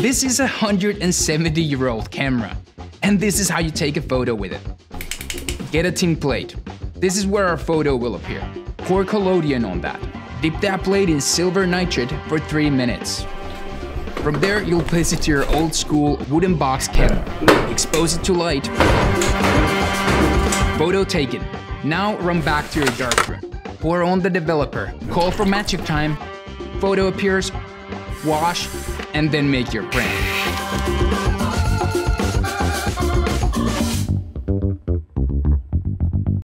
This is a 170-year-old camera, and this is how you take a photo with it. Get a tin plate. This is where our photo will appear. Pour collodion on that. Dip that plate in silver nitrate for 3 minutes. From there, you'll place it to your old school wooden box camera. Expose it to light. Photo taken. Now run back to your darkroom. Pour on the developer. Call for magic time. Photo appears. Wash, and then make your print.